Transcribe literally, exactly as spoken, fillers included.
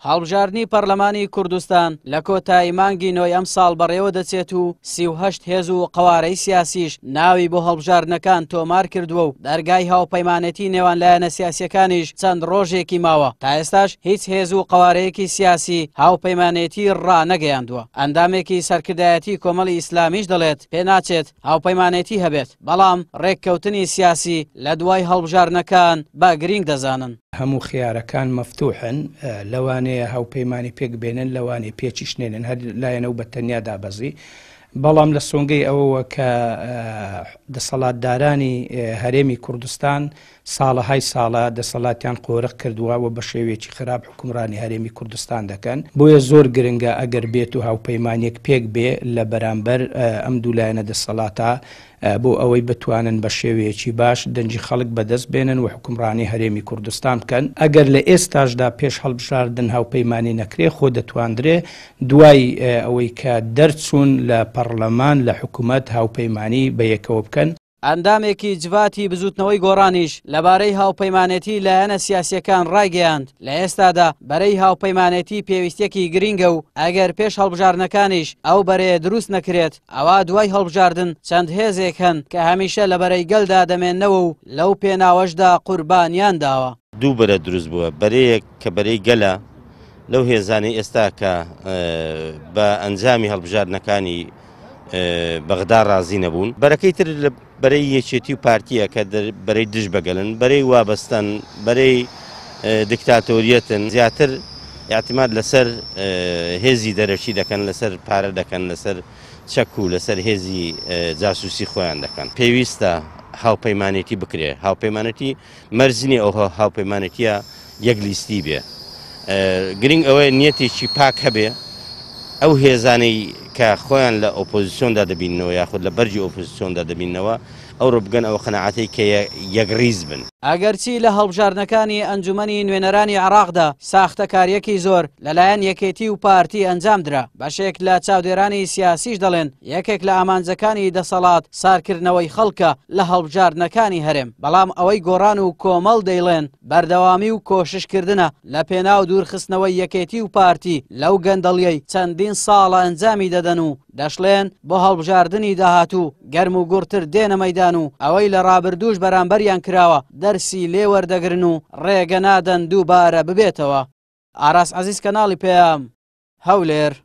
هەڵبژاردننی پەرلەمانی کوردستان لە کۆتایی مانگی نۆی ئەم ساڵ بەڕێوە دەچێت و سی و هەشت هێز و قەوارەی سیاسیش ناوی بۆ هەڵبژاردنەکان تۆمار کردووە و دەرگای هاوپەیمانەتی نێوان لایەنە سیاسیەکانیش چەند ڕۆژێکی ماوە. تا ئێستاش هیچ هێز و قەوارەیەکی سیاسی هاوپەیمانێتی ڕانەگەیاندووە. ئەندامێکی سەرکردایەتی کۆمەڵی ئیسلامیش دەڵێت پێناچێت هاوپەیمانێتی هەبێت، بەڵام ڕێککەوتنی سیاسی لە دوای هەڵبژاردنەکان با گرنگ دەزانن. هەموو خیارەکان مەفتوحن، لەوانەیە هاوپەیمانی پێک بێنن، لەوانێ پێچیشنێنن، هەر لایەنە و بە تەنیا دابەزی. بەڵام لە سۆنگەی ئەوەوە کە دەسەڵاتدارانی هەرێمی کوردستان ساڵەهای ساڵە دەسەڵاتیان قۆرق کردووە و بە شێوەیەکی خراپ حکومڕانی هەرێمی کوردستان دەکەن. بۆیە زۆر گرنگە ئەگەر بێت و هاوپەیمانێک پێک بێ لە بەرامبەر ئەم دوو لایەنە دەسەڵاتە بۆ ئەوەی بتوانن بە شێوەیەکی باش دەنجی خەڵک بەدەست بێنن و حکومڕانی هەرێمی کوردستان بکەن. ئەگەر لە ئێستاشدا پێش هەڵبژاردن هاوپەیمانی نەکرێ خۆ دەتواندرێ دوای ئەوەی کە دەرچوون لە پەرلەمان لە حکوومەت هاوپەیمانی بە یەکەوە بکەن. ئەندامێکی جواتی بزوتنەوەی گۆڕانیش لەبارەی هاوپەیمانێتی لایەنە سیاسیەکان ڕایگەیاند. لە ئێستادا بەرەی هاوپەیمانێتی پێویستێکی گرینگە و ئەگەر پێش هەڵبژاردنەکانیش ئەو بەرەیە دروست نەکرێت، ئەوا دوای هەڵبژاردن چەند هێزێک هەن کە هەمیشە لە بەرەی گەلدا دەمێننەوە و لەو پێناوەشدا قوربانیان داوە. دوو بەرە دروست بووە، بەرەیەک کە بەرەی گەلە لەو هێزانی ئێستا کە بە ئەنجامی هەڵبژاردنەکانی بەغدا ڕازی نەبوون. بەرەکەی تر لە بەرەی یەکێتی و پارتیە کە بەرەی دژ بەگەلن، بەرەی وابەستن، بەرەی دیکتاتۆریەتن، زیاتر اعتماد لەسەر هێزی دەرەشی دەکەن، لەسەر پارە دەکەن، لەسەر چەک و لەسەر هێزی جاسووسی خۆیان دەکەن. پێویستە هاوپەیمانێتی بکرێ. هاوپەیمانەتی مەرزنی ئەو هاوپەیمانەتیە یەکلیستی بێ. گرنگ ئەوەیە نیەتێکی پاک هەبێ، ئەو هێزانەی کە خۆیان لە ئۆپۆزیسیۆندا دەبینەوە یاخود لە بەرجی ئۆپۆزیسیۆندا دەبینەوە ئەوڕۆ بگەن ئەوە قەنەعەتەی کە یەکڕیز بن. ئەگەرچی لە هەڵبژاردنەکانی ئەنجومەنی نوێنەرانی عێراقدا ساختەکاریەکی زۆر لەلایەن یەکێتی و پارتی ئەنجامدرا، بەشێک لە چاودێرانی سیاسیش دەڵێن یەکێک لە ئامانجەکانی دەسەڵات سارکردنەوەی خەڵکە لە هەڵبژاردنەکانی هەرێم. بەڵام ئەوەی گۆڕان و کۆمەڵ دەیڵێن بەردەوامی و کۆششکردنە لە پێناو دوورخستنەوەی یەکێتی و پارتی لەو گەندەڵیەی چەندین ساڵە ئەنجامی دەدەن و دەشڵێن بۆ هەڵبژاردننی داهاتوو گەرم و گورتر دێنە مەیدان و ئەوەی لە ڕابردووش بەرامبەریان کراوە دەرسی لێوەردەگرن و ڕێگە نادەن دووبارە ببێتەوە. ئاراس عەزیز، کەناڵی پێام، هەولێر.